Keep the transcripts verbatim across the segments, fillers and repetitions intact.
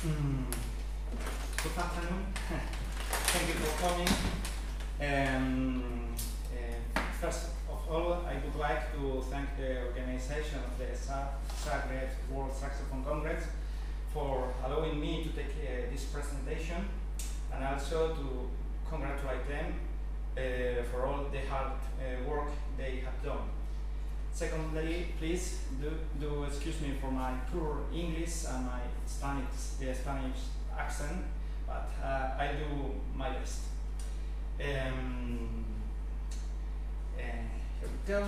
Mm. Good afternoon. Thank you for coming. Um, uh, first of all, I would like to thank the organization of the XIXth World Saxophone Congress for allowing me to take uh, this presentation, and also to congratulate them uh, for all the hard uh, work they have done. Secondly, please do, do excuse me for my poor English and my Spanish, uh, Spanish accent, but uh, I do my best. Um, uh, here we go.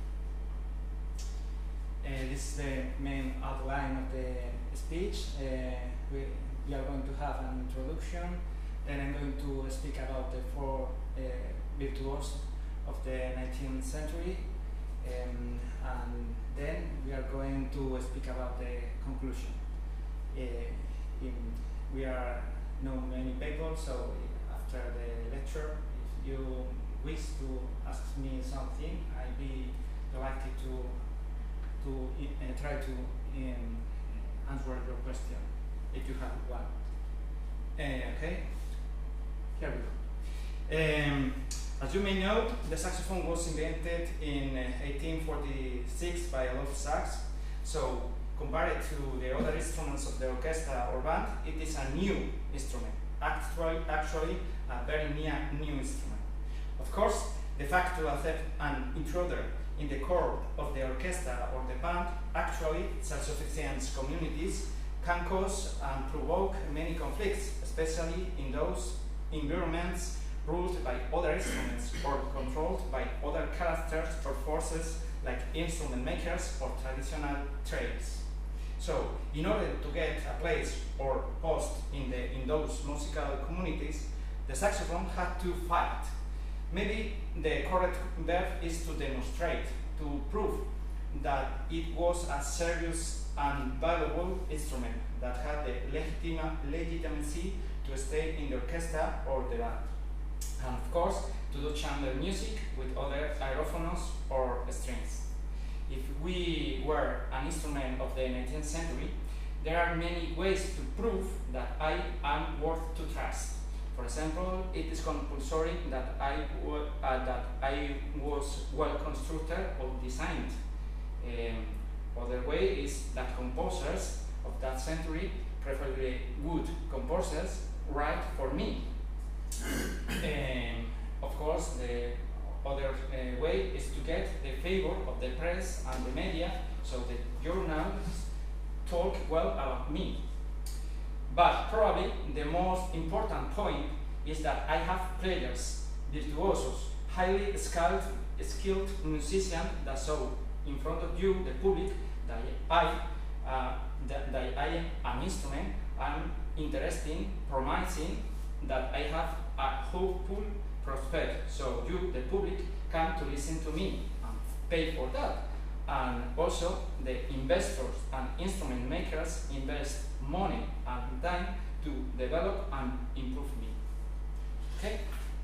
Uh, this is the main outline of the speech. Uh, we, we are going to have an introduction, then I'm going to speak about the four uh, virtuosos of the nineteenth century. Um, and then we are going to speak about the conclusion. Uh, in, we are know many people, so after the lecture, if you wish to ask me something, I'd be delighted to to uh, try to um, answer your question if you have one. Uh, okay, here we go. Um, As you may know, the saxophone was invented in uh, eighteen forty-six by Adolphe Sax. So, compared to the other instruments of the orchestra or band, it is a new instrument. Actually, actually a very near new instrument. Of course, the fact to accept an intruder in the core of the orchestra or the band, actually, self-sufficient communities can cause and provoke many conflicts, especially in those environments ruled by other instruments or controlled by other characters or forces like instrument makers or traditional trades. So, in order to get a place or post in, the, in those musical communities, the saxophone had to fight. Maybe the correct verb is to demonstrate, to prove that it was a serious and valuable instrument that had the legitima, legitimacy to stay in the orchestra or the band. And of course, to do chamber music with other aerophones or strings. If we were an instrument of the nineteenth century, there are many ways to prove that I am worth to trust. For example, it is compulsory that I, uh, that I was well constructed or designed. Um, other way is that composers of that century, preferably good composers, write for me. Um, of course, the other uh, way is to get the favor of the press and the media, so the journals talk well about me. But probably the most important point is that I have players, virtuosos, highly skilled, skilled musicians that show in front of you, the public, that I, uh, that, that I am an instrument. I'm interesting, promising, that I have a hopeful prospect, so you, the public, come to listen to me and pay for that. And also, the investors and instrument makers invest money and time to develop and improve me. Okay?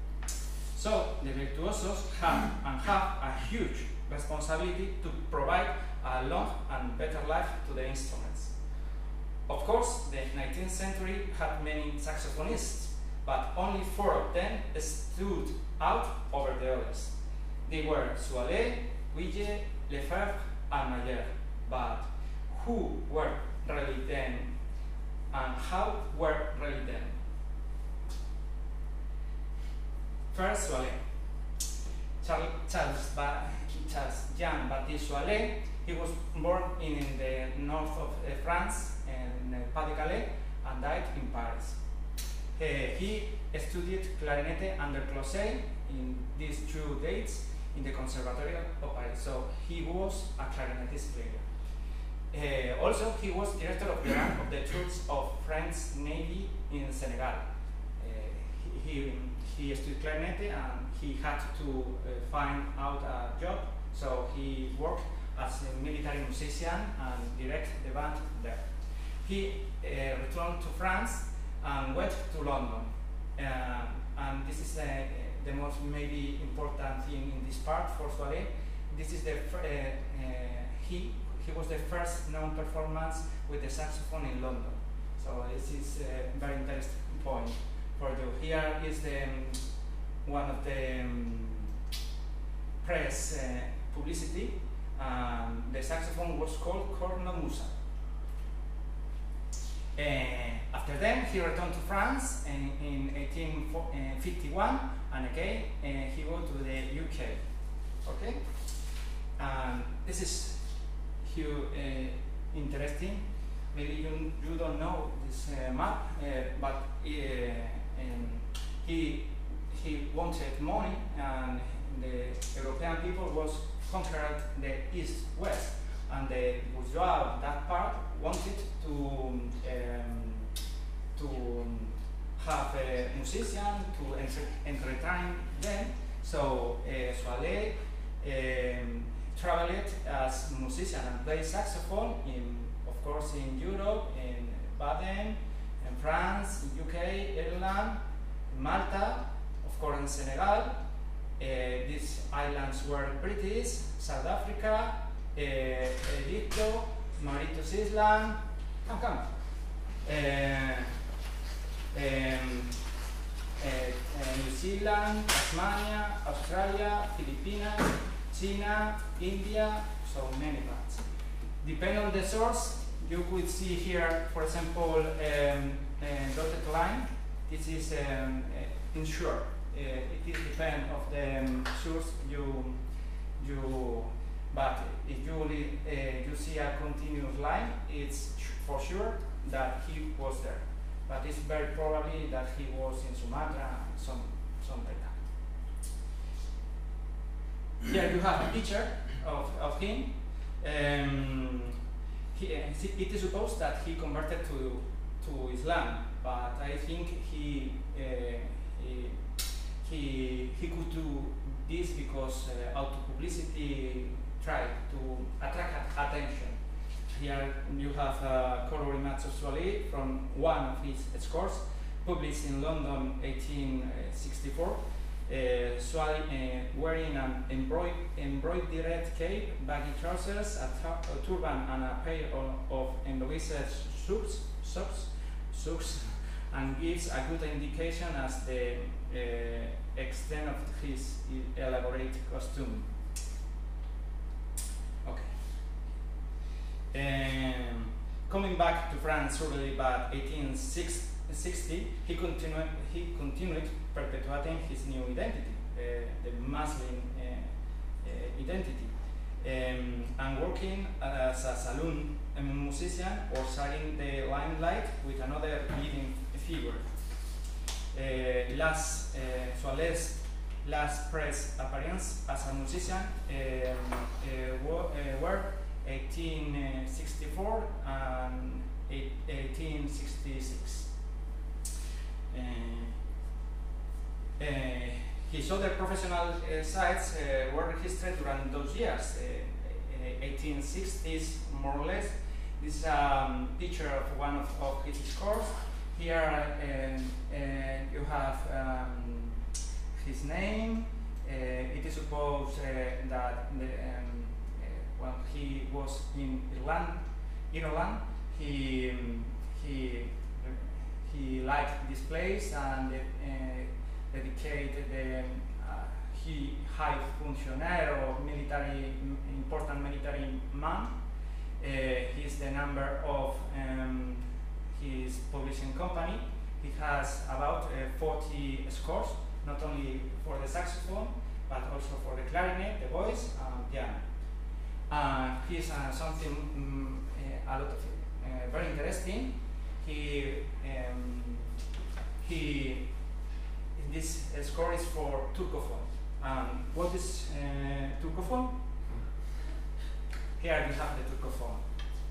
So, the virtuosos have and have a huge responsibility to provide a long and better life to the instruments. Of course, the nineteenth century had many saxophonists, but only four of them stood out over the others. They were Soilet, Guillet, Lefebvre, and Mayer. But who were really them, and how were really them? First, Soilet. Charles, Charles, Charles Jean Baptiste Soilet. He was born in the north of uh, France, in uh, Pas-de-Calais, and died in Paris. Uh, he studied clarinet under Closet in these two dates in the Conservatoire of Paris, so he was a clarinetist player. Uh, also, he was director of the rank of the troops of French Navy in Senegal. Uh, he, he studied clarinet and he had to uh, find out a job, so he worked as a military musician and direct the band there. He uh, returned to France and went to London, uh, and this is uh, the most maybe important thing in this part for Soilet. This is the uh, uh, he he was the first known performance with the saxophone in London. So this is a very interesting point for you. Here is the um, one of the um, press uh, publicity. Um, the saxophone was called Cornamusa. Uh, after then, he returned to France in, in eighteen fifty-one, and again uh, he went to the U K. Okay, and this is huge, uh, interesting. Maybe you, you don't know this uh, map, uh, but uh, um, he he wanted money, and the European people was conquered the east-west, and the bourgeois of that part wanted to um, to have a musician to enter entertain them. So uh, Soale um, traveled as musician and played saxophone in, of course, in Europe, in Baden, in France, in U K, Ireland, Malta, of course in Senegal. Uh, these islands were British, South Africa, uh, Egypt, Mauritius Island, come, come. Uh, um, uh, uh, New Zealand, Tasmania, Australia, Philippines, China, India, so many parts. Depending on the source, you could see here, for example, um, a dotted line. This is um, uh, insured. Uh, it is depend of the um, source you you. But if you uh, you see a continuous line, it's for sure that he was there. But it's very probably that he was in Sumatra, some some like that. Here you have a picture of of him. Um, he, uh, it is supposed that he converted to to Islam, but I think he uh, he. He, he could do this because uh, auto publicity tried to attract attention. Here you have a color image of Soale from one of his scores, published in London eighteen sixty-four. Uh, Soale uh, wearing an embroid embroidered cape, baggy trousers, a, a turban, and a pair of, of embroidered socks, socks, socks, and gives a good indication as the uh, extent of his elaborate costume. Okay. Um, coming back to France early about eighteen sixty, he continued he continued perpetuating his new identity, uh, the Muslim uh, uh, identity, um, and working as a saloon musician or sharing the limelight with another leading figure. Uh, last uh, Soale's last press appearance as a musician um, uh, were, uh, were eighteen sixty-four and eighteen sixty-six. Uh, uh, his other professional uh, sides uh, were registered during those years, uh, uh, eighteen sixties more or less. This is a um, picture of one of, of his scores. Here uh, uh, you have um, his name. Uh, it is supposed uh, that the, um, uh, when he was in Ireland, Ireland he um, he he liked this place and uh, dedicated the uh, he high functionary or military important military man. Uh, he is the number of um, his publishing company. He has about uh, forty scores, not only for the saxophone, but also for the clarinet, the voice, and piano. Uh, he is uh, something um, uh, a lot of uh, very interesting. He um, he this uh, score is for Turcophone. Um, what is uh, Turcophone? Here we have the Turcophone.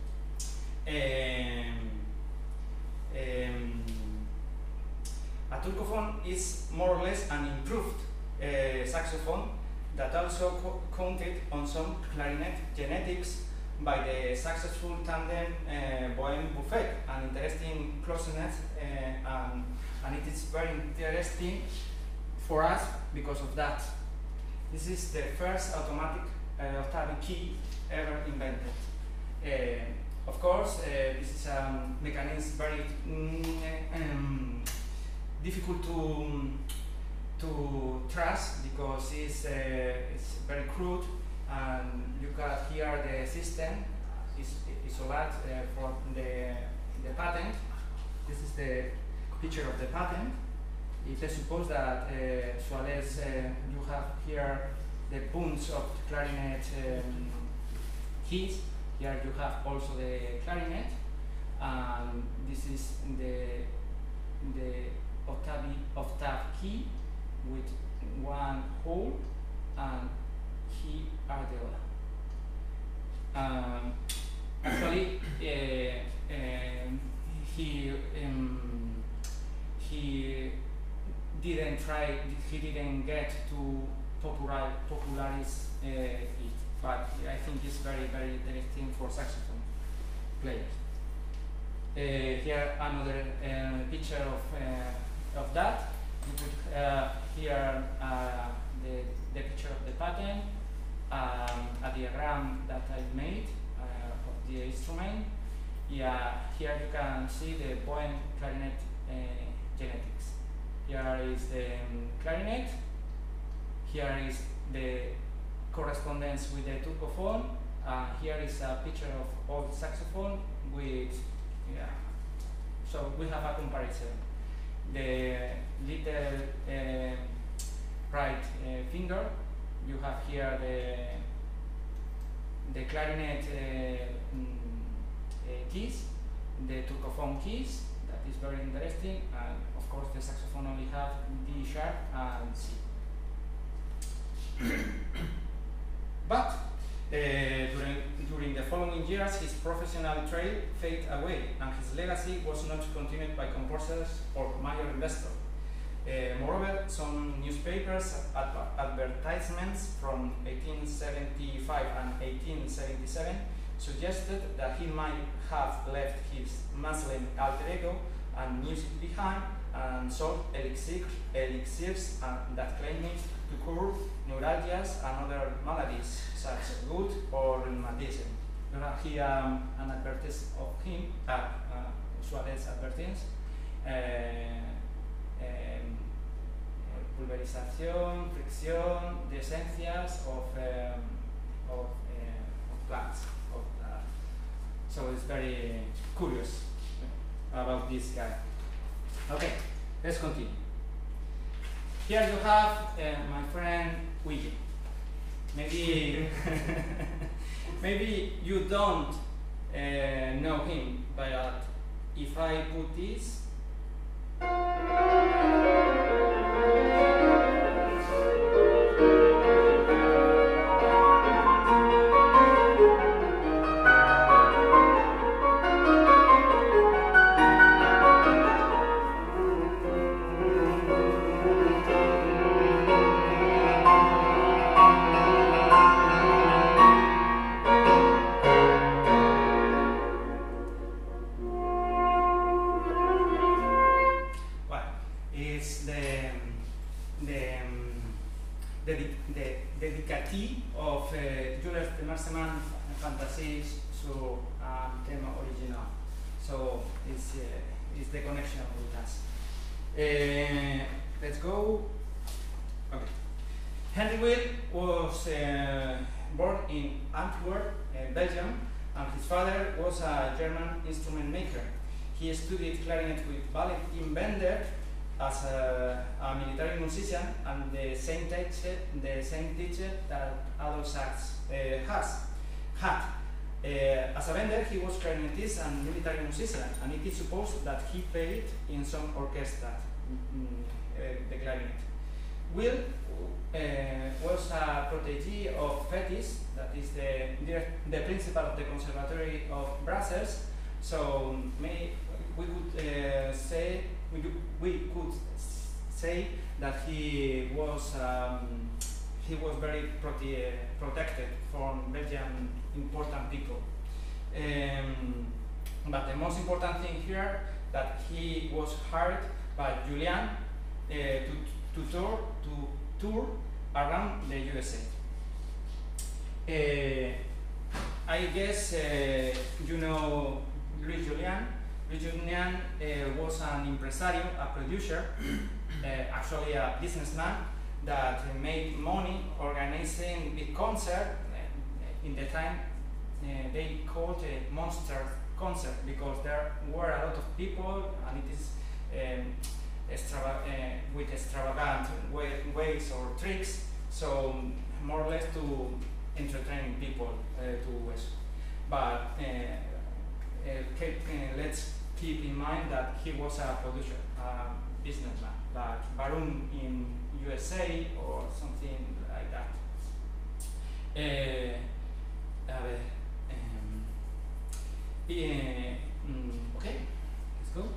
Um, um, a Turcophone is more or less an improved uh, saxophone that also co counted on some clarinet genetics by the successful tandem uh, Bohème Buffet, an interesting closeness, uh, um, and it is very interesting for us because of that. This is the first automatic uh, octave key ever invented. Uh, of of course, uh, this is a mechanism very mm, um, difficult to to trust because it's uh, it's very crude, and you got here the system is isolate uh, for the the patent. This is the picture of the patent. If I suppose that uh, so as uh, you have here the punch of the clarinet um, keys, here you have also the clarinet, and this is the the octave octave key with one hole, and here are the other. Um, actually, uh, um, he um, he didn't try, he didn't get to popular, popularize uh, it, but I think it's very, very interesting for saxophone players. Uh, here another uh, picture of uh, of that. You put uh, here uh, the, the picture of the pattern, um, a diagram that I made uh, of the instrument. Yeah, here you can see the point clarinet uh, genetics. Here is the um, clarinet. Here is the correspondence with the turcophone. Uh, here is a picture of old saxophone with, yeah. So we have a comparison. The little uh, right uh, finger, you have here the the clarinet uh, mm, uh, keys, the turcophone keys. That is very interesting, and of course the saxophone only have D sharp and C. But uh, during, during the following years, his professional trail faded away, and his legacy was not continued by composers or major investors. Uh, moreover, some newspapers ad advertisements from eighteen seventy-five and eighteen seventy-seven suggested that he might have left his masculine alter ego and music behind, and sold elixirs, elixirs uh, that claimed to cure neuralgias and other maladies such as gout or rheumatism. You have here um, an advertisement of him, uh, uh, Suarez advertise, uh, um, pulverización, fricción, the esencias of, um, of, uh, of plants. Of, uh, so it's very curious about this guy. Okay, let's continue. Here you have uh, my friend William. Maybe, maybe you don't uh, know him, but if I put this, he studied clarinet with Valentin Bender as a, a military musician, and the same teacher, the same teacher that Adolf Sax uh, has had. Uh, as a Bender, he was clarinetist and military musician, and it is supposed that he played in some orchestra, mm, uh, the clarinet. Will uh, was a protege of Fetis, that is the, the principal of the Conservatory of Brussels. So may, we could uh, say we, do, we could say that he was um, he was very prote protected from Belgian important people. Um, but the most important thing here that he was hired by Julian uh, to, to tour to tour around the U S A. Uh, I guess uh, you know Luis Julian. Luis Julian uh, was an impresario, a producer, uh, actually a businessman that uh, made money organizing big concerts. Uh, in the time uh, they called a monster concert because there were a lot of people and it is um, extrava uh, with extravagant way ways or tricks. So more or less to entertain people uh, to us. But uh, uh, keep, uh, let's keep in mind that he was a producer, a businessman, like Barum in U S A or something like that. Uh, a ver, um, yeah, mm, okay, let's go.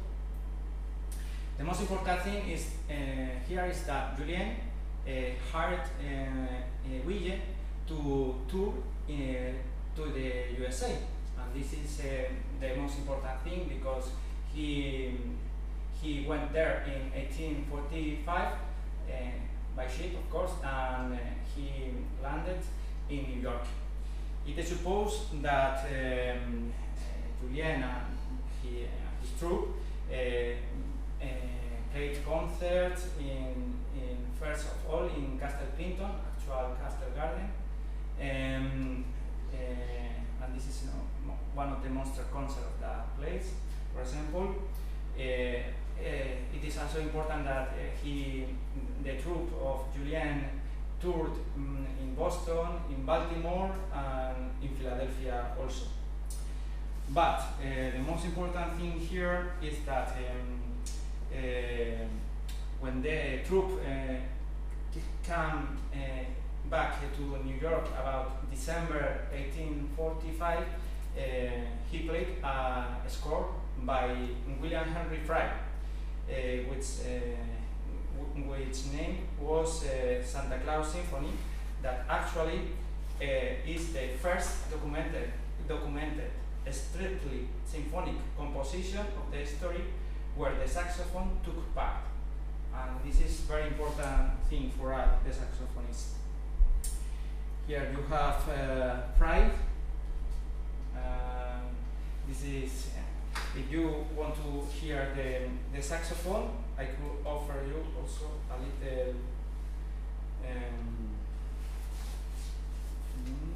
The most important thing is uh, here is that Julien uh, hired uh, uh, Wille to tour uh, to the U S A, and this is uh, the most important thing because he he went there in eighteen forty-five uh, by ship, of course, and uh, he landed in New York. It is supposed that um, Julien and he, uh, his troupe uh, uh, played concerts in, in first of all in Castle Clinton, actual Castle Garden. Um, uh, and this is you know, one of the monster concerts of the place, for example. Uh, uh, it is also important that uh, he, the troupe of Julien toured um, in Boston, in Baltimore, and in Philadelphia also. But uh, the most important thing here is that um, uh, when the troupe uh, came uh, back to New York about December eighteen forty-five, uh, he played a score by William Henry Fry, uh, which, uh, which name was uh, Santa Claus Symphony, that actually uh, is the first documented, documented strictly symphonic composition of the history where the saxophone took part. And this is very important thing for us, the saxophonist. Here you have uh, Fry. Uh, this is, if you want to hear the, the saxophone, I could offer you also a little um, mm,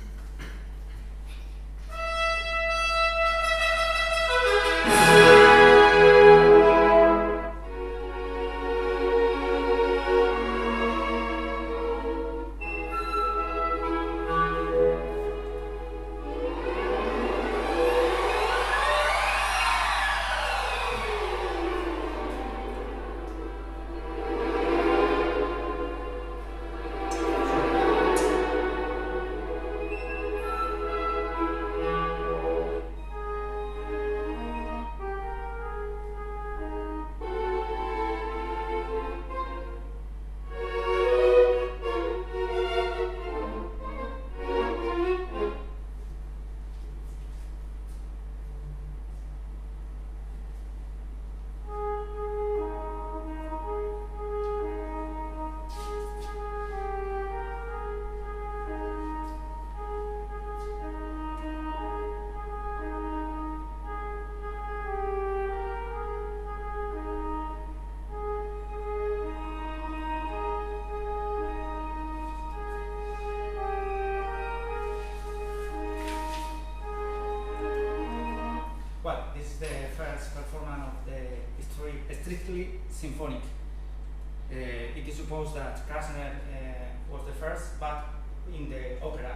strictly symphonic. Uh, it is supposed that Krasner uh, was the first, but in the opera.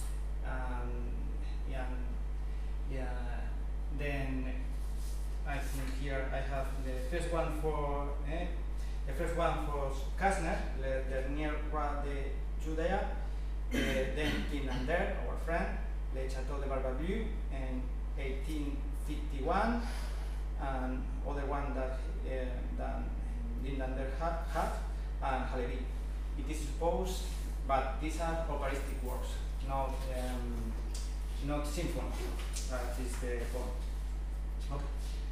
Um, yeah, yeah. Then I think here I have the first one for eh, the first one for Krasner, Le Dernier Roi de Judea. Uh, then Linlander, our friend, Le Château de Barbablue, in eighteen fifty-one, and other one that uh, that Linlander had, had and Halevi. It is supposed, but these are operatic works, not um, not symphony. That is the point.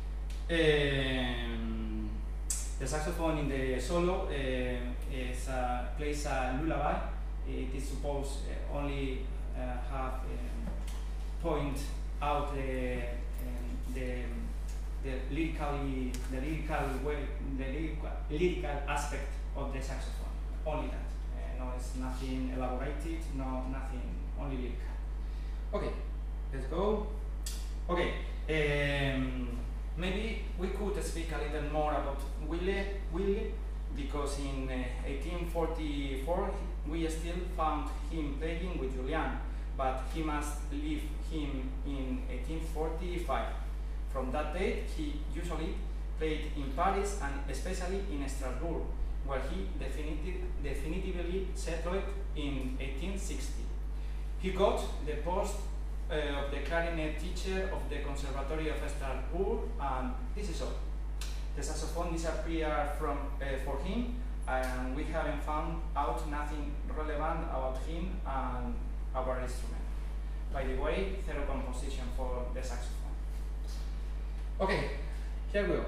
Okay. Um, the saxophone in the solo uh, is uh, plays a lullaby. It is supposed uh, only uh, have um, point out the um, the the lyrically the lyrical way the lyrical, lyrical aspect of the saxophone. Only that. Uh, no, it's nothing elaborated. No, nothing. Only lyrical. Okay, let's go. Okay. Um, maybe we could speak a little more about Willie. Willie. Because in uh, eighteen forty-four we still found him playing with Julian, but he must leave him in eighteen forty-five. From that date he usually played in Paris and especially in Strasbourg, where he definitive, definitively settled in eighteen sixty. He got the post uh, of the clarinet teacher of the Conservatory of Strasbourg, and this is all. The saxophone disappeared from, uh, for him, and we haven't found out nothing relevant about him and our instrument. By the way, zero composition for the saxophone. Okay, here we go.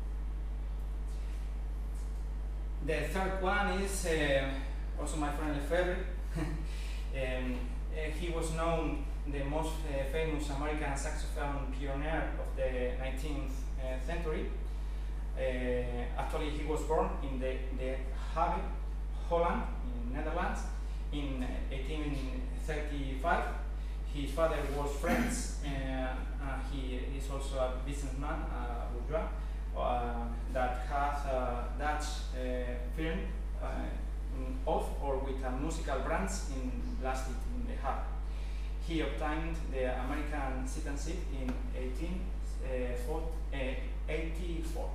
The third one is uh, also my friend Lefebvre. um, uh, he was known the most uh, famous American saxophone pioneer of the nineteenth uh, century. Uh, actually, he was born in the, the Hague, Holland, in Netherlands, in eighteen thirty-five. His father was French. Uh, uh, he is also a businessman, a bourgeois, uh, that has a Dutch uh, firm uh, of or with a musical branch in Blasted in the Hague. He obtained the American citizenship in eighteen eighty-four.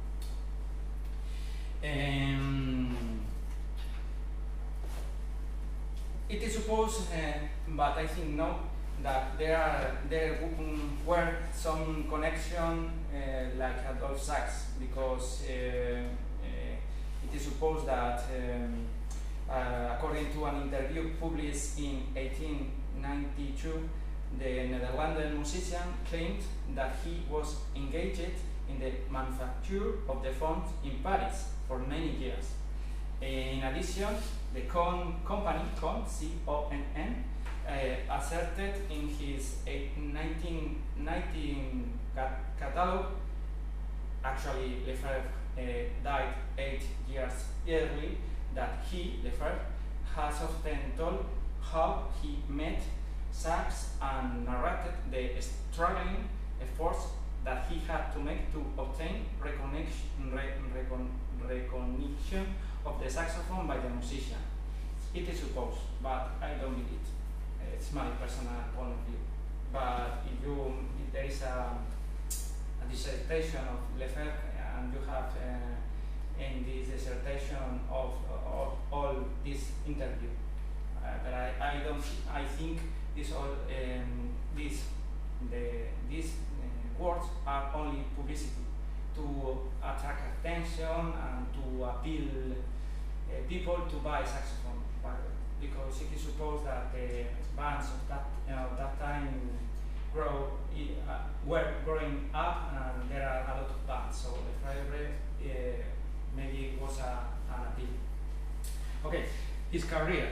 Um, it is supposed, uh, but I think no, that there are there were some connection uh, like Adolf Sax, because uh, uh, it is supposed that um, uh, according to an interview published in eighteen ninety-two, the Netherlands musician claimed that he was engaged in the manufacture of the font in Paris for many years. In addition, the Con company, Con, C O N N, uh, asserted in his nineteen nineteen cat catalog, actually Lefebvre uh, died eight years early, that he, Lefebvre, has often told how he met Sax and narrated the struggling efforts that he had to make to obtain recognition, re, recon, recognition of the saxophone by the musician. It is supposed, but I don't believe it. It's my personal point of view. But if you, if there is a, a dissertation of Lefebvre and you have uh, in this dissertation of, of all this interview, uh, but I, I don't, I think this all, um, this, the, these uh, words are only publicity to attract attention and to appeal uh, people to buy saxophone, because it is supposed that the bands of that uh, that time grow uh, were growing up, and there are a lot of bands. So the Lefebvre uh, maybe was a, an appeal. Okay, his career.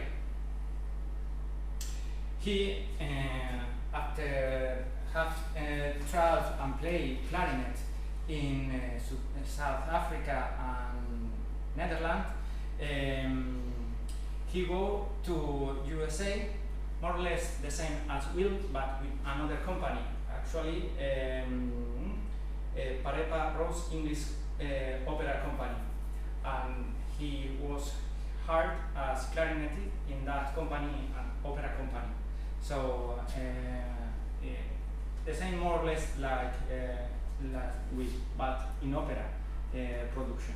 He uh, after have uh, traveled and played clarinet in uh, South Africa and Netherlands. Um, he go to U S A, more or less the same as Will, but with another company. Actually, um, uh, Parepa Rose English uh, Opera Company, and he was hired as clarinetist in that company, an opera company. So uh, uh, the same more or less like uh, like with, but in opera uh, production.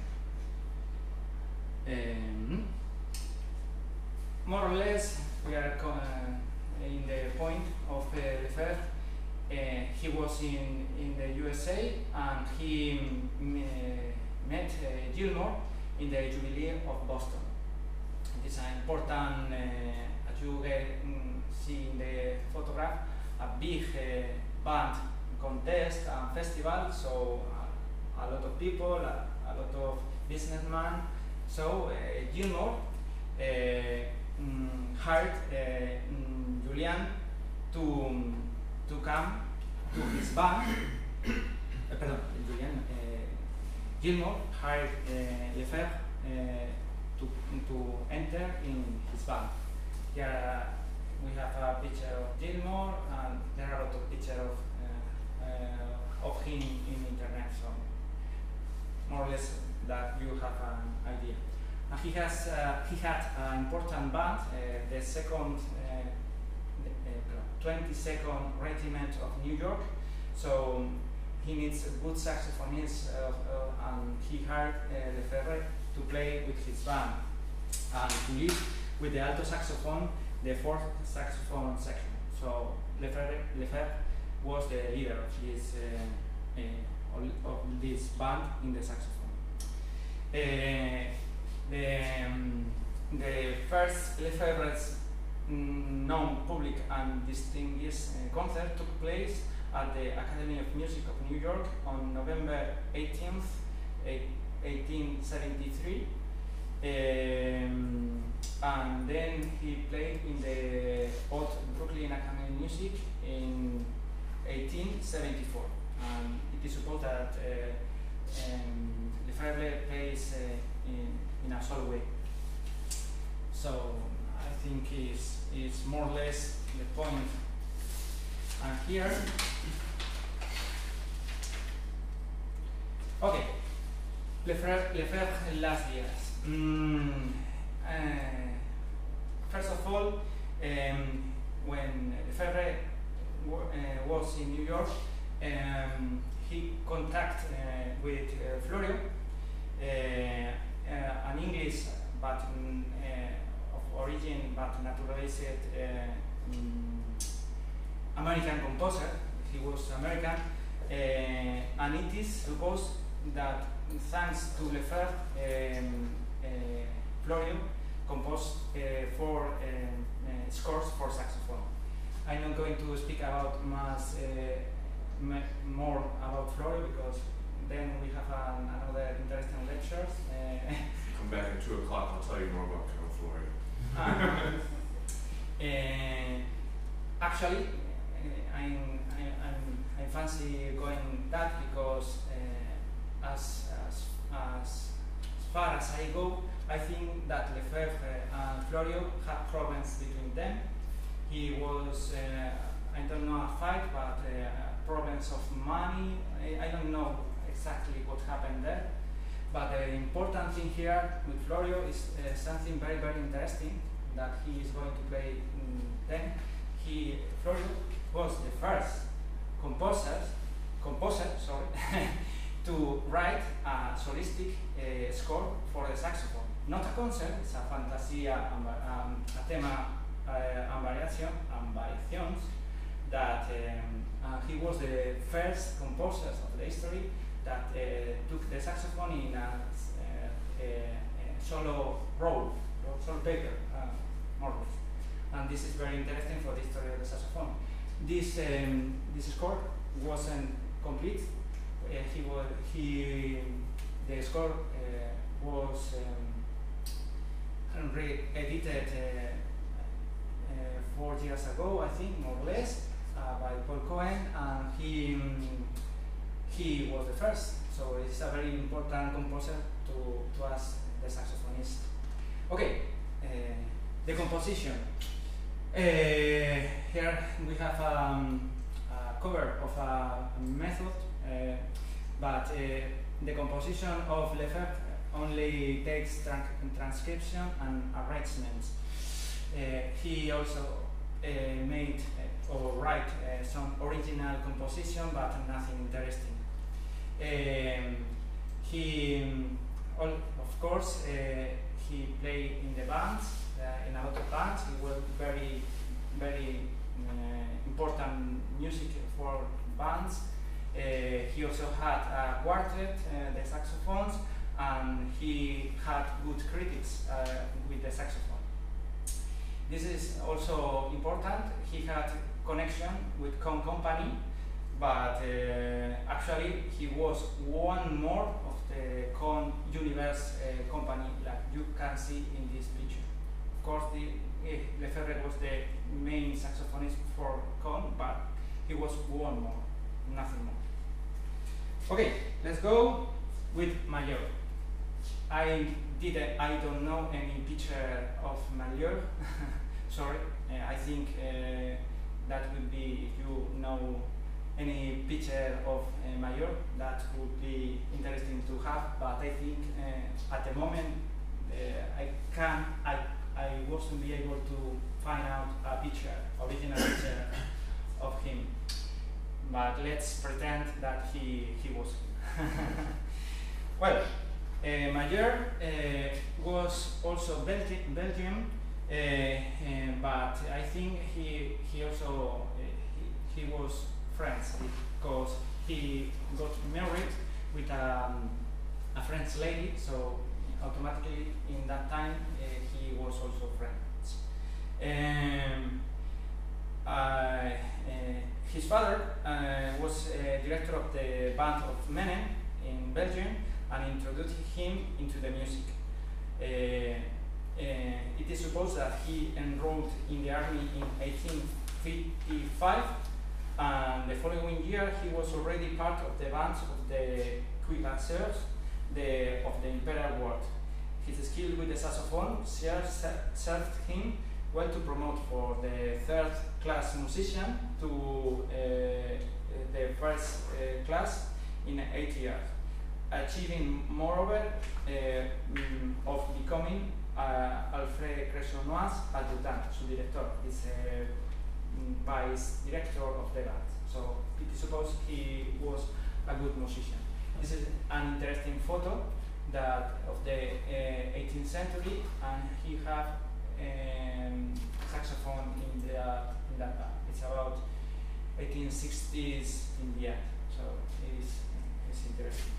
Um, more or less, we are uh, in the point of uh, Lefebvre. Uh, he was in, in the U S A, and he uh, met uh, Gilmour in the Jubilee of Boston. It is an important, uh, as you get, um, see in the photograph, a big uh, band contest and festival, so uh, a lot of people, a, a lot of businessmen. So uh, Gilmour uh, um, hired uh, um, Julian to, um, to come to his band. uh, pardon, Julian, uh, Gilmour hired uh, Lefebvre uh, to, to enter in his band. Here uh, we have a picture of Gilmour, and there are a lot of pictures of, uh, uh, of him in internet, so more or less that you have an idea. And he has uh, he had an important band, uh, the second uh, uh, twenty-second Regiment of New York. So he needs a good saxophonist, uh, uh, and he hired uh, Lefebvre to play with his band and to lead with the alto saxophone, the fourth saxophone section. So Lefebvre, Lefebvre was the leader of this uh, uh, of this band in the saxophone. Uh, the um, the first Lefebvre's mm, known public and distinguished uh, concert took place at the Academy of Music of New York on November eighteenth, eighteen seventy-three. Um, and then he played in the old Brooklyn Academy of Music in eighteen seventy-four. And it is supposed that uh, um, Lefebvre plays uh, in, in a solo way. So I think is is more or less the point. And here, okay, Lefebvre, Lefebvre last years. Mm, uh, first of all, um, when Lefebvre uh, was in New York, um, he contacted uh, with uh, Florio, uh, uh, an English but um, uh, of origin but naturalized uh, um, American composer. He was American, uh, and it is supposed that thanks to Lefebvre, um, uh, Florio composed uh, four uh, uh, scores for saxophone. I'm not going to speak about much uh, more about Florio because then we have an, another interesting lectures. Uh, Come back at two o'clock. I'll tell you more about Count Florio. uh, uh, actually, uh, I'm, I, I'm, I fancy going that because uh, as, as, as, as far as I go, I think that Lefebvre and Florio had problems between them. He was, uh, I don't know a fight, but uh, problems of money. I, I don't know exactly what happened there. But the important thing here with Florio is uh, something very, very interesting that he is going to play mm, then. He, Florio was the first composer, composer sorry, to write a solistic uh, score for the saxophone. Not a concert, it's a fantasia, um, um, a tema uh, and variation, and variations, that um, uh, he was the first composer of the history that uh, took the saxophone in a, uh, a, a solo roll, solo paper, uh, more or less. And this is very interesting for the history of the saxophone. This um, this score wasn't complete. Uh, he was he the score uh, was um, re-edited uh, uh, four years ago, I think, more or less, uh, by Paul Cohen, and he um, he was the first. So it's a very important composer to to us, the saxophonist. Okay, uh, the composition. Uh, here we have um, a cover of a method, uh, but uh, the composition of Lefebvre only takes tran transcription and arrangements. Uh, he also uh, made uh, or write uh, some original composition, but nothing interesting. Um, he, um, all, of course, uh, he played in the bands. Uh, in a lot of bands, he was very, very uh, important music for bands. Uh, he also had a quartet, uh, the saxophones, and he had good critics uh, with the saxophone. This is also important. He had connection with Cohn Company, but uh, actually he was one more of the Cohn Universe uh, company, like you can see in this picture. Of course, the, eh, Lefebvre was the main saxophonist for Cohn, but he he was one more, nothing more. Okay, let's go with Major. I didn't, I don't know any picture of Major. Sorry, uh, I think uh, that would be, if you know any picture of uh, Major, that would be interesting to have, but I think uh, at the moment uh, I can I, I wasn't be able to find out a picture, original picture of him. But let's pretend that he, he was him. Well, uh, Major uh, was also Belgi Belgium, uh, uh, but I think he, he also uh, he, he was French, because he got married with um, a French lady, so automatically in that time uh, he was also French. Um, uh, uh, his father uh, was uh, director of the band of Menem in Belgium and introduced him into the music. Uh, uh, it is supposed that he enrolled in the army in eighteen fifty-five, and the following year he was already part of the bands of the cuirassiers the, of the Imperial Guard. His skill with the saxophone served him well to promote for the third class musician to uh, the first uh, class in eight years, achieving moreover uh, mm, of becoming uh, Alfred Cressonnois adjutant, su director, is a mm, vice director of the band. So it is supposed he was a good musician. This is an interesting photo that of the uh, eighteenth century, and he have um, saxophone in the in that band. It's about eighteen sixties in the end, so it's it's interesting.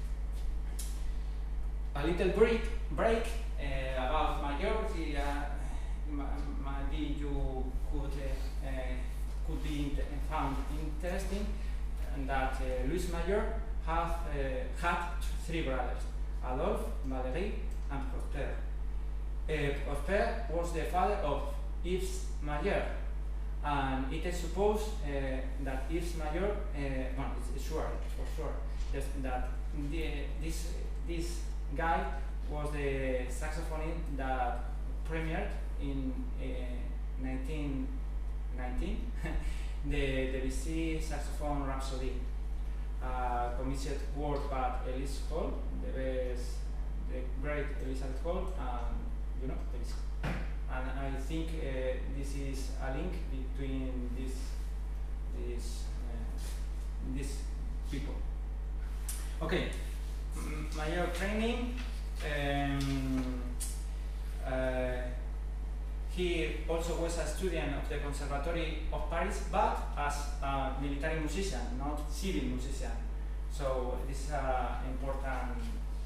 A little break break uh, about majority. Uh, maybe you could uh, uh, could be inter found interesting, and that uh, Louis Major have uh, had three brothers: Adolphe, Valéry, and Prosper. Uh, Prosper was the father of Yves Major, and it is supposed uh, that Yves Major, uh, well, it's sure, for sure, that the, this this guy was the saxophonist that premiered in uh, nineteen nineteen the Debussy Saxophone Rhapsody, uh, commissioned work by Elise Hall, the best, the great Elizabeth Hall, and you know, Debussy. And I think uh, this is a link between this, this, uh, these people. Okay, Major training. Um, uh, he also was a student of the Conservatory of Paris, but as a military musician, not civil musician. So this is an important,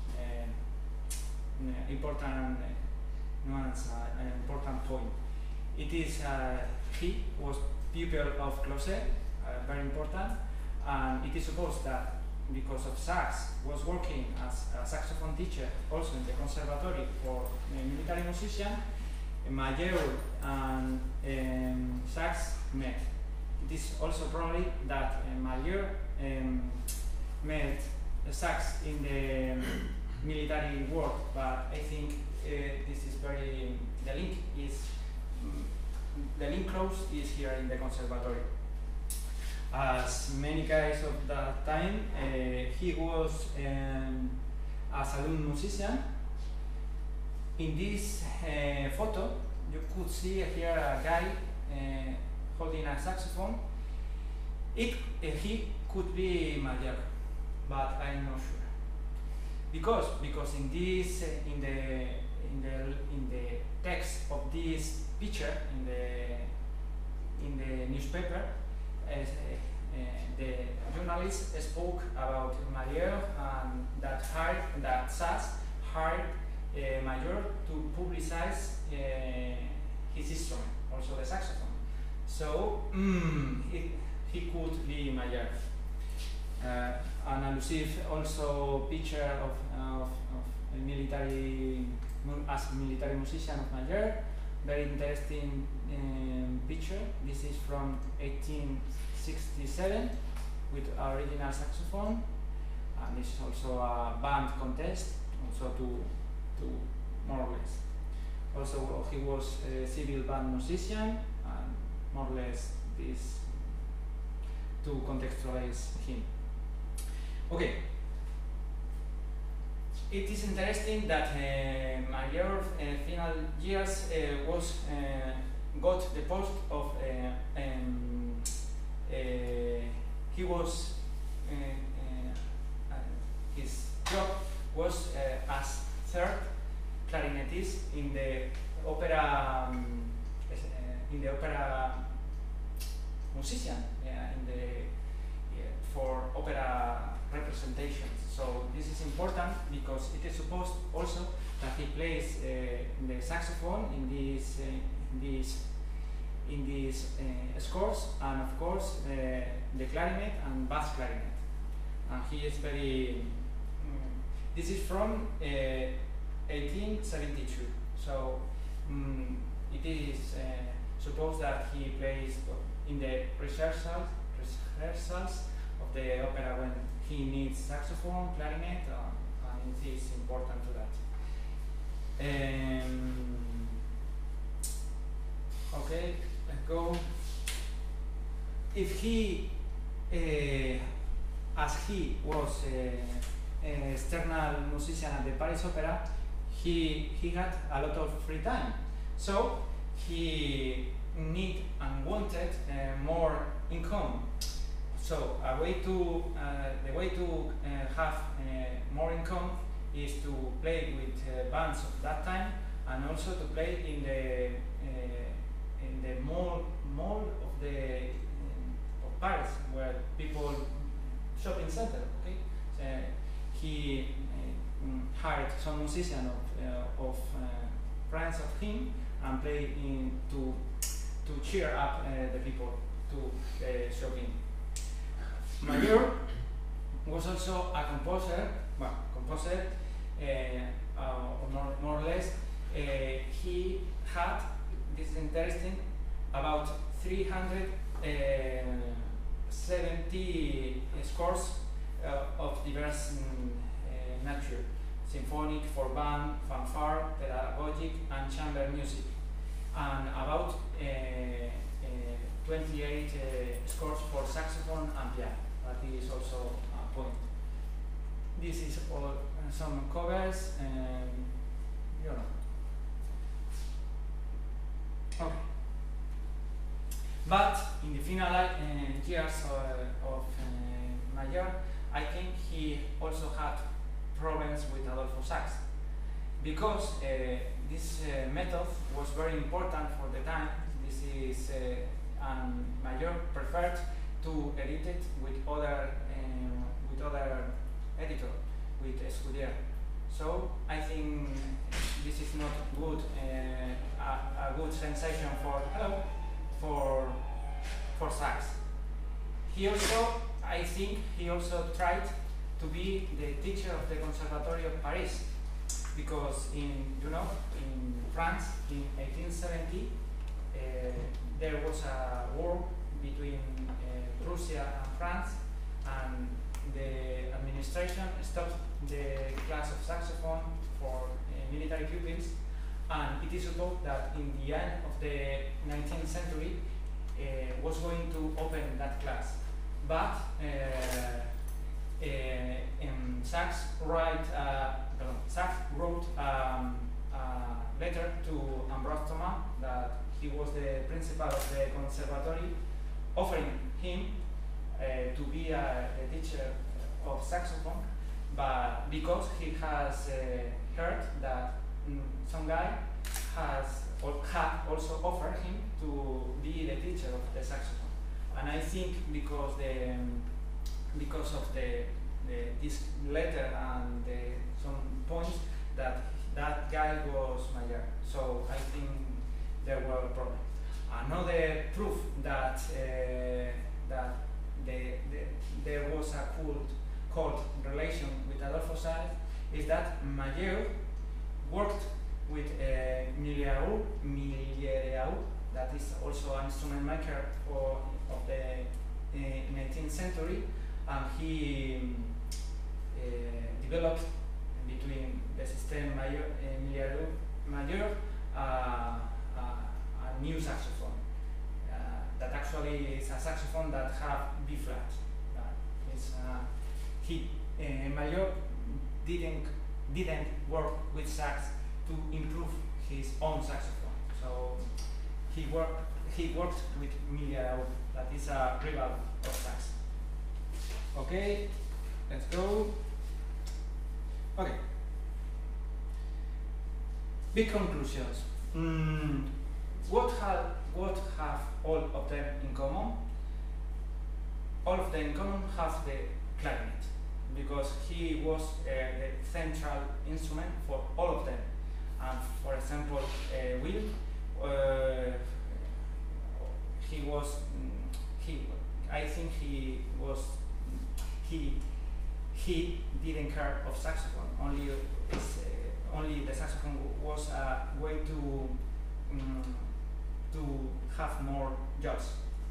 uh, important nuance, uh, an important point. It is uh, he was pupil of Closet, uh, very important, and it is supposed that because of sax was working as a saxophone teacher also in the conservatory for a military musician. Major and um, sax met. It is also probably that uh, Major um, met the sax in the um, military work, but I think uh, this is very, the link is, um, the link close is here in the conservatory. As many guys of that time, uh, he was um, a saloon musician. In this uh, photo, you could see here a guy uh, holding a saxophone. It, uh, he could be Major, but I'm not sure. Because because in this uh, in the in the in the text of this picture in the in the newspaper, uh, uh, the journalist spoke about Major and that hired that sax hired Uh, Major to publicize uh, his instrument, also the saxophone. So mm, he, he could be Major. Uh, an allusive also picture of, of, of a military, as a military musician of Major, very interesting um, picture. This is from eighteen sixty-seven with original saxophone, and this is also a band contest, also to, to more or less. Also, he was a civil band musician, and more or less this to contextualize him. Okay. It is interesting that uh, Mayor uh, final years uh, was uh, got the post of uh, um, uh, he was uh, uh, his job was uh, as third clarinetist in the opera um, uh, in the opera musician uh, in the uh, for opera representations. So this is important because it is supposed also that he plays uh, the saxophone in these uh, in these in these uh, scores, and of course uh, the clarinet and bass clarinet. And he is very. Um, this is from uh, eighteen seventy-two. So um, it is uh, supposed that he plays in the rehearsals rehearsals of the opera when he needs saxophone, clarinet, uh, and it is important to that. Um, okay, let's go. If he, uh, as he was uh, an external musician at the Paris Opera, he he had a lot of free time, so he need and wanted uh, more income. So a way to uh, the way to uh, have uh, more income is to play with uh, bands of that time, and also to play in the uh, in the mall mall of the um, of Paris, where people shopping center. Okay, so he uh, hired some musician of uh, of uh, friends of him and play in to to cheer up uh, the people to uh, shopping. Mayor was also a composer, well, composer, uh, uh, more, more or less. Uh, he had, this is interesting, about three hundred seventy scores uh, of diverse um, uh, nature: symphonic, for band, fanfare, pedagogic, and chamber music, and about uh, uh, twenty-eight uh, scores for saxophone and piano. That is also a point. This is all uh, some covers, and you know. Okay. But in the final uh, years uh, of uh, Mayor, I think he also had problems with Adolfo Sax, because uh, this uh, method was very important for the time. This is uh, and Mayor preferred to edit it with other um, with other editor, with Escudier. So I think this is not good uh, a, a good sensation for hello for for sax. He also, I think, he also tried to be the teacher of the Conservatory of Paris, because in you know in France in eighteen seventy uh, there was a war between uh, Russia and France, and the administration stopped the class of saxophone for uh, military pupils, and it is supposed that in the end of the nineteenth century uh, was going to open that class, but uh, uh, um, Sax write uh, Sax wrote um, a letter to Ambroise Thomas, that he was the principal of the conservatory, offering him uh, to be a, a teacher of saxophone, but because he has uh, heard that mm, some guy has or had also offered him to be the teacher of the saxophone, and I think because the um, because of the, the this letter and the, some points that that guy was Mayer, so I think there were a problem. Another proof that uh, that the, the, there was a cult, cult relation with Adolfo Saez is that Mayer worked with uh, Miliau, Miliau, that is also an instrument maker for of the uh, nineteenth century, and he um, uh, developed between the system major, uh, Miliau major, uh, uh, a new saxophone uh, that actually is a saxophone that have B flat. Uh, it's, uh, he uh, major didn't didn't work with sax to improve his own saxophone. So he worked he worked with Miliau, that is a rival of sax. Okay, let's go. Okay. Big conclusions. Mm, what have what have all of them in common? All of them in common have the clarinet, because he was uh, the central instrument for all of them. And for example, uh, Will, uh, he was, mm, he, I think he was, he, he didn't care of saxophone. Only, his, uh, only the saxophone was a way to, um, to have more jobs.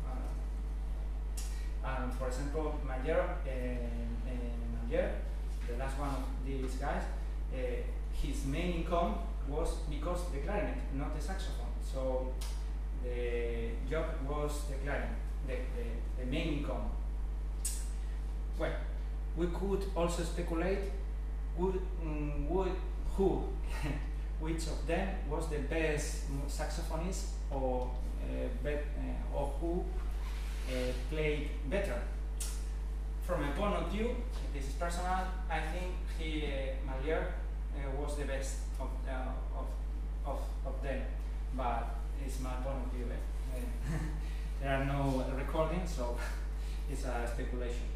Uh, and for example, Mayer, uh, uh, Mayer, the last one of these guys, uh, his main income was because the clarinet, not the saxophone. So the job was the clarinet, the, the, the main income. Well, we could also speculate who, um, who, who which of them was the best saxophonist, or, uh, bet, uh, or who uh, played better. From my point of view, this is personal, I think he, uh, Mayer, uh, was the best of, uh, of, of, of them, but it's my point of view. Eh? Uh, there are no recordings, so it's a speculation.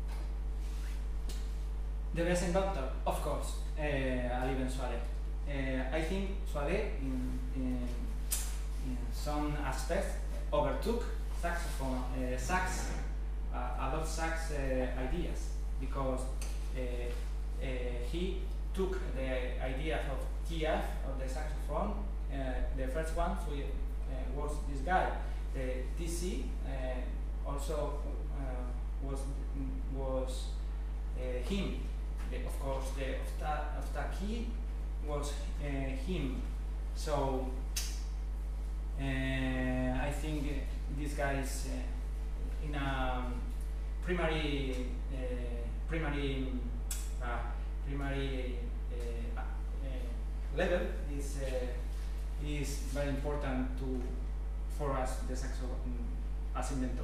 The best inventor, of course, uh, Alibert Soilet. Uh, I think Soilet, in, in, in some aspects, overtook saxophone, uh, sax, uh, adult sax uh, ideas, because uh, uh, he took the idea of T F of the saxophone. Uh, the first one for, uh, was this guy. The T C uh, also uh, was was uh, him. The, of course, the Oftaki was uh, him. So uh, I think uh, this guy is uh, in a primary uh, primary uh, primary uh, uh, level is uh, is very important to for us, the saxophone as inventor.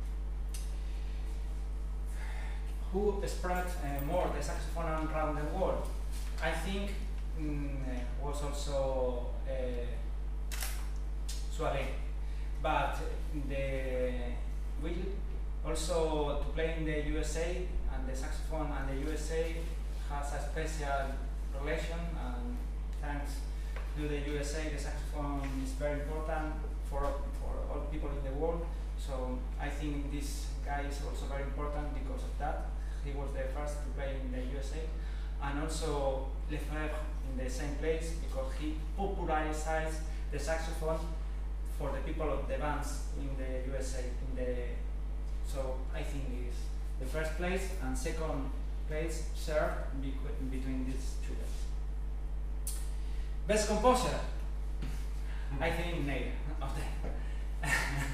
Who spread uh, more the saxophone around the world? I think mm, was also uh, Soilet, but the will also to play in the U S A, and the saxophone and the U S A has a special relation, and thanks to the U S A, the saxophone is very important for for all people in the world. So I think this guy is also very important because of that. He was the first to play in the U S A, and also Lefebvre in the same place, because he popularized the saxophone for the people of the bands in the U S A. In the so I think is the first place and second place shared between these two guys. Best composer, I think neither of them.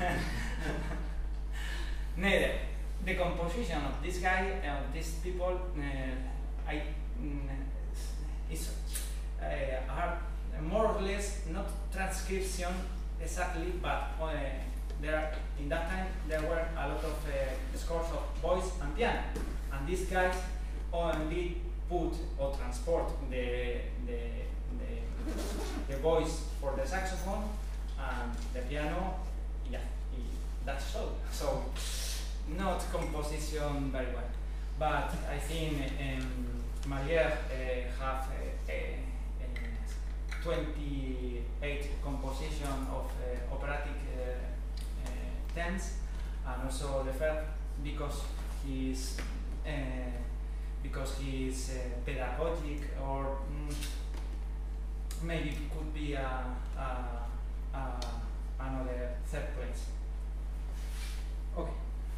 Neither. The composition of this guy, of uh, these people, uh, I mm, is uh, are more or less not transcription exactly, but uh, there in that time there were a lot of uh, scores of voice and piano, and these guys only put or transport the the the, the voice for the saxophone and the piano. Yeah, that's all. So. Not composition very well, but I think um, Mayer uh, have uh, uh, twenty-eight composition of uh, operatic uh, uh, tense, and also Lefebvre because he's uh, because he's uh, pedagogic or mm, maybe it could be a, a, a, another third place. Okay.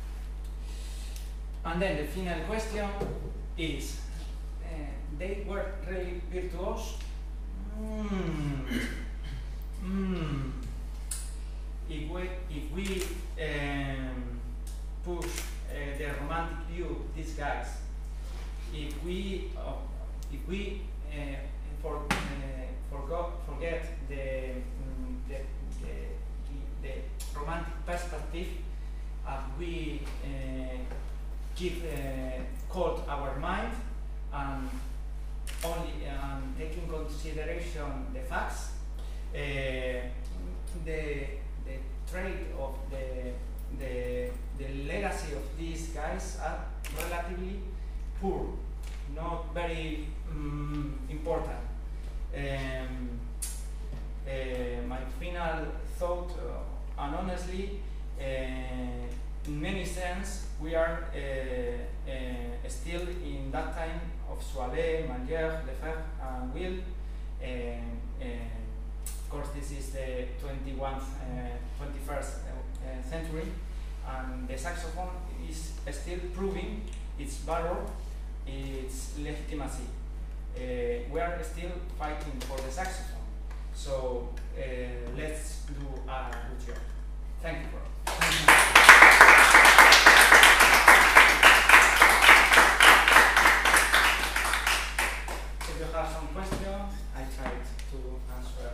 And then the final question is, uh, they were really virtuous? Mm. Mm. If we, if we um, push uh, the romantic view, these guys, if we, uh, if we uh, for, uh, forgot, forget the, um, the, the, the romantic perspective, and we uh, give uh, cold our mind and only um, take in consideration the facts, uh, the the trait of the the the legacy of these guys are relatively poor, not very um, important. Um, uh, my final thought, uh, and honestly, uh, in many sense, we are uh, uh, still in that time of Soirée, Molière, Lefebvre, and Will. Uh, uh, of course, this is the twenty-first uh, century, and the saxophone is still proving its value, its legitimacy. Uh, we are still fighting for the saxophone, so uh, let's do a good job. Thank you for If you have some question, I tried to answer.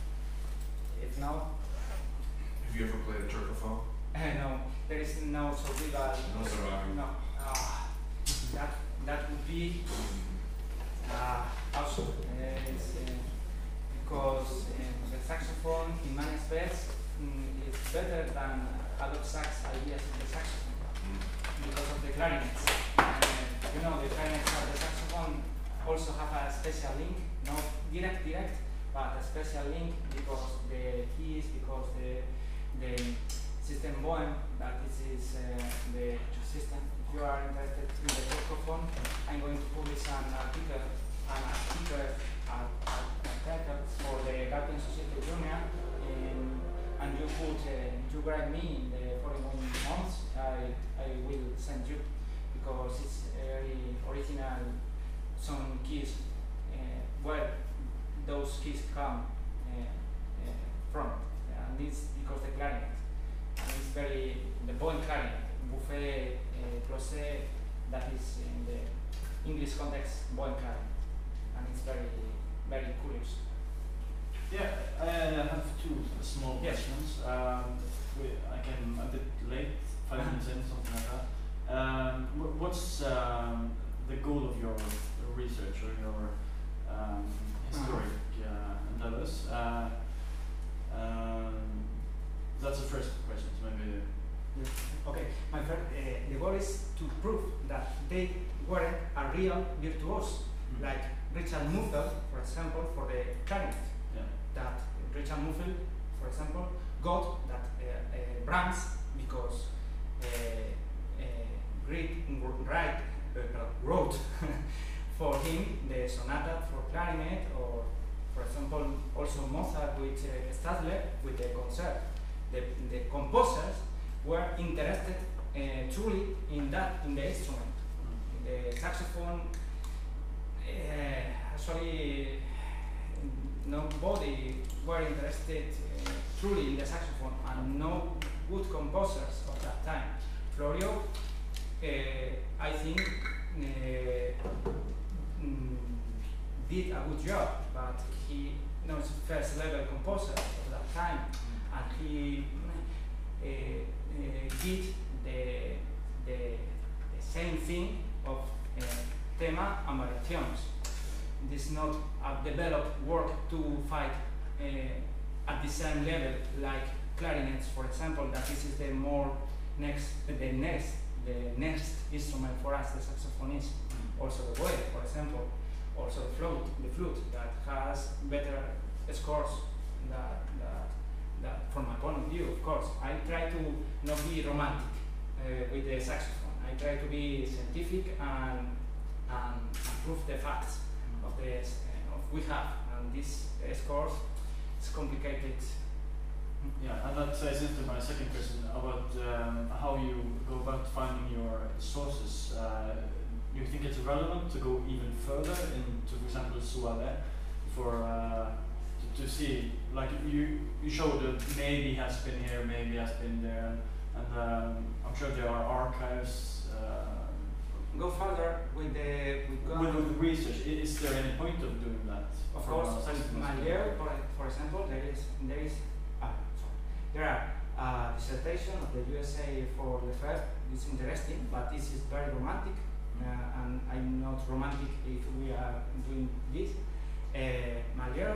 If not, Have you ever played a turcophone? uh, no, there is no survival. No surviving. No, uh, that that would be uh, awesome. Uh, it's, uh, because uh, the saxophone in many aspects mm, is better than other sax ideas of the saxophone Mm. because of the clarinets. Uh, you know, the clarinets of the saxophone also have a special link, not direct direct, but a special link because the keys, because the the system Bohem, that this is uh, the system. If you are interested in the microphone, I'm going to publish an article, an article, an article for the Garden Society Junior, in, and you could, uh, you write me in the following months. I I will send you because it's very original. Some keys, uh, where those keys come uh, uh, from, and it's because the clarinet, and it's very the Bohem clarinet, buffet, uh, closet, that is in the English context Bohem clarinet, and it's very very curious. Yeah, I have two small Yes. questions. Um, we, I came a bit late, five minutes in, something like that. Um, wh- what's um, the goal of your research or your um, historic uh, endeavors? Uh, um, that's the first question, so maybe. Okay, my friend, uh, the goal is to prove that they weren't a real virtuoso, Mm. like Richard Muffel, for example, for the clarinet. Yeah. That Richard Muffel, for example, got that uh, uh, Brahms because uh, uh, great, right, uh, wrote for him the sonata for clarinet, or for example also Mozart with uh, Stadler with the concert. The, the composers were interested uh, truly in that, in the instrument. The saxophone, uh, actually nobody were interested uh, truly in the saxophone, and no good composers of that time. Florio, uh, I think, uh, mm, did a good job, but he was first level composer of that time, and he uh, uh, did the, the, the same thing of uh, tema and variations. This is not a developed work to fight uh, at the same level like clarinets, for example, that this is the more next, the next, the next instrument for us, the saxophonist. Also the oboe, for example, also the flute, the flute that has better scores that, that, that from my point of view, of course. I try to not be romantic uh, with the saxophone. I try to be scientific and, and, and prove the facts of the, we have, and this uh, scores is complicated. Yeah, and that ties into my second question about um, how you go about finding your sources. Uh, you think it's relevant to go even further into, for example, Suave, for uh, to, to see, like you you showed that maybe has been here, maybe has been there, and um, I'm sure there are archives. Uh, Go further with the with, with, with the research. Is, is there any point of doing that? Of from course, a in my saxophonist year, for, for example, there is there is ah, sorry, there are uh, dissertation of the U S A for Lefebvre. It's interesting, but this is very romantic, uh, and I'm not romantic if we are doing this. Uh, my year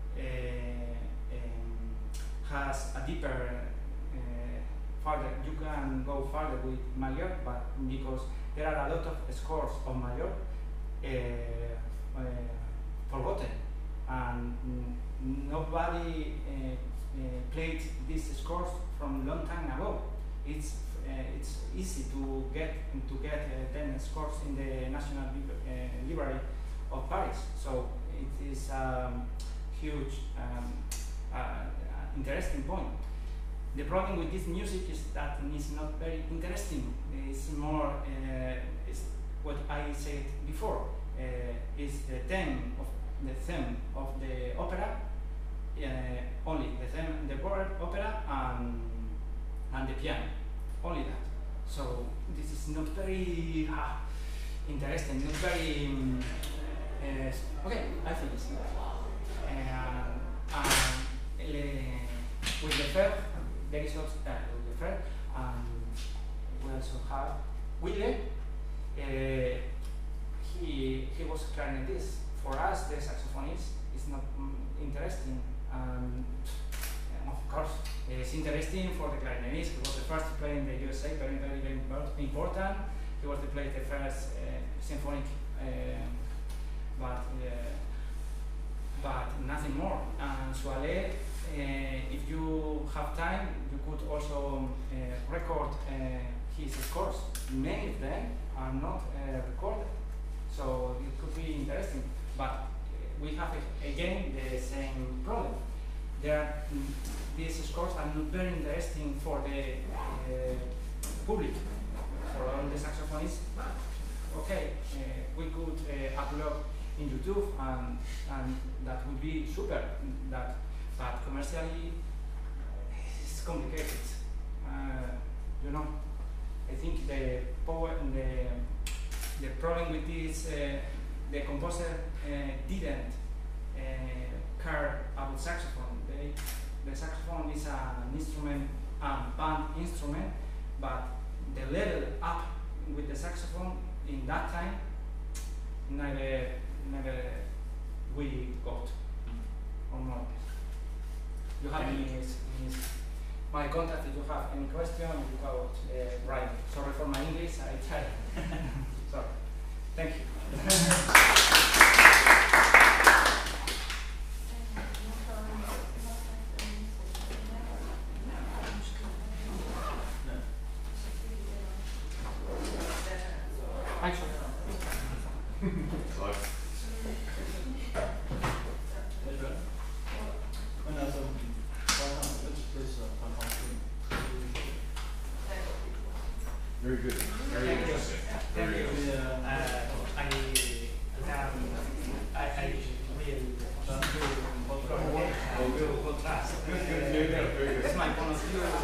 uh, um, has a deeper uh, further. You can go further with Major, but because there are a lot of scores of Major uh, uh, forgotten, and mm, nobody uh, uh, played these scores from long time ago. It's uh, it's easy to get to get uh, ten scores in the National Lib uh, Library of Paris. So it is a um, huge, um, uh, interesting point. The problem with this music is that it's not very interesting. It's more, uh, it's what I said before. Uh, is the theme of the theme of the opera, uh, only the theme, the word opera and and the piano, only that. So this is not very uh, interesting, not very. Um, uh, okay, I think it's not. Uh, and uh, with the third. There is also uh, the third, and we also have Wille. Uh, he he was clarinetist. For us, the saxophonist is not mm, interesting. Um, of course, it's interesting for the clarinetist. He was the first to play in the U S A, very very very important. He was to play the first uh, symphonic, uh, but uh, but nothing more. And Soale. Uh, if you have time, you could also uh, record uh, his scores. Many of them are not uh, recorded, so it could be interesting. But uh, we have uh, again the same problem. There, mm, these scores are not very interesting for the uh, public, for all the saxophonists. But okay, uh, we could uh, upload in YouTube, and and that would be super. That. But commercially, it's complicated. Uh, you know, I think the power, the the problem with this, uh, the composer uh, didn't uh, care about saxophone. They, the saxophone is an instrument, a band instrument, but the level up with the saxophone in that time, never, never we got, or more. You have any, any, my contact if you have any question, you go uh, right. Sorry for my English, I tried. Sorry. Thank you. Very good. Very Thank interesting. you. Very Thank you. good. Uh, I, um, I, I will do contrast. Good, good, good, good. Very good. It's my point of view.